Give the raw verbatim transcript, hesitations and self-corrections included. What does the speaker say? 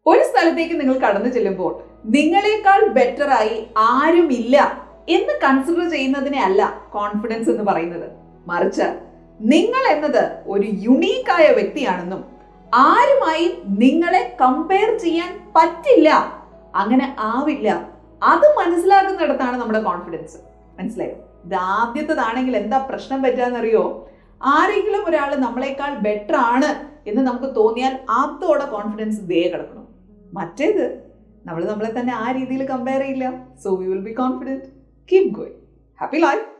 ഒരു സ്ഥലത്തേക്ക് നിങ്ങൾ കടന്നു ചെല്ലുമ്പോൾ നിങ്ങളെക്കാൾ ബെറ്റർ ആയി ആരുമില്ല എന്ന് കൺസിഡർ ചെയ്യുന്നതിനെ അല്ല കോൺഫിഡൻസ് എന്ന് പറയുന്നത്. മറിച്ച് നിങ്ങൾ എന്നത് ഒരു യുണീക്കായ വ്യക്തിയാണെന്നും ആരുമായി നിങ്ങളെ കമ്പയർ ചെയ്യാൻ പറ്റില്ല, അങ്ങനെ ആവില്ല, അത് മനസ്സിലാക്കുന്നിടത്താണ് നമ്മുടെ കോൺഫിഡൻസ്. മനസ്സിലായോ? ഇത് ആദ്യത്തേതാണെങ്കിൽ എന്താ പ്രശ്നം പറ്റാന്നറിയോ? ആരെങ്കിലും ഒരാൾ നമ്മളെക്കാൾ ബെറ്റർ ആണ് എന്ന് നമുക്ക് തോന്നിയാൽ അതോടെ കോൺഫിഡൻസ് ദേ കിടക്കണം. മറ്റേത് നമ്മൾ നമ്മളെ തന്നെ ആ രീതിയിൽ കമ്പയർ ചെയ്യില്ല. So we will be confident. Keep going. Happy life.